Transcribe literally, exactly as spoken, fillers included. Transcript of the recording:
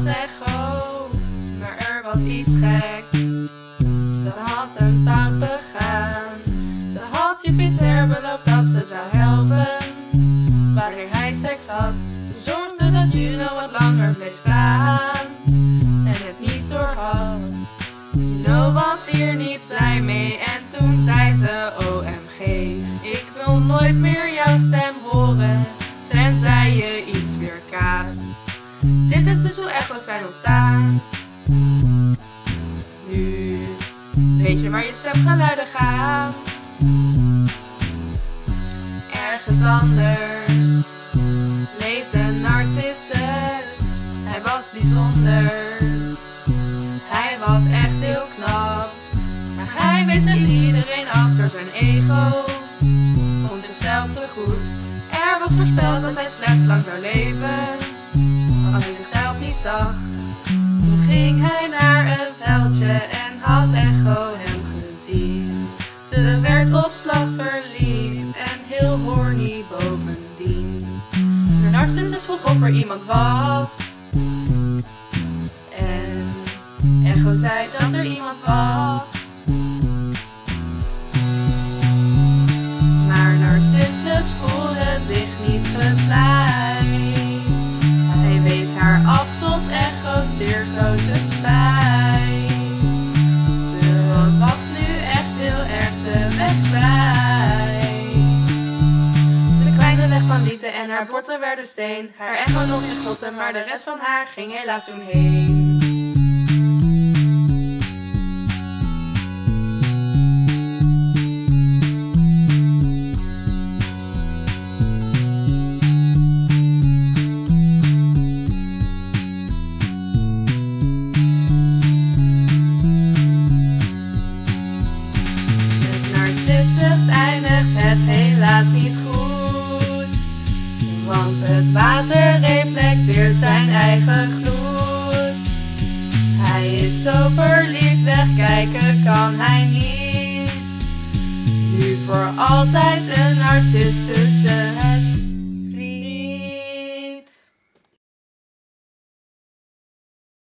echo, maar er was iets geks. Ze had een fout begaan. Ze had Jupiter beloofd dat ze zou helpen wanneer hij seks had. Ze zorgde dat Juno wat langer bleef staan en het niet doorhad. Juno was hier niet blij mee en toen zei ze: O M G, ik wil nooit meer jouw stem horen, tenzij je iets weer kaast. Dit is dus hoe echo's zijn ontstaan. Nu weet je waar je stemgeluiden gaan. Ergens anders leefde Narcissus. Hij was bijzonder. Hij was echt heel knap. Maar hij wees echt iedereen af door zijn ego. Vond zichzelf te goed. Er was voorspeld dat hij slechts lang zou leven als hij zichzelf niet zag. Toen ging hij naar een veldje en had Echo hem gezien. Ze werd op slag verliefd en heel horny bovendien. Narcissus vroeg of er iemand was en Echo zei dat er iemand was. Maar Narcissus voelde zich niet gevleid. Hij wees haar af tot Echo's zeer grote spijt. Ze was nu echt heel erg de weg kwijt. Ze kwijnde weg van liefde en haar botten werden steen. Haar Echo nog in grotten, maar de rest van haar ging helaas toen heen. Helaas niet goed, want het water reflecteert zijn eigen gloed. Hij is zo verliefd, wegkijken kan hij niet. Nu voor altijd een narcist tussen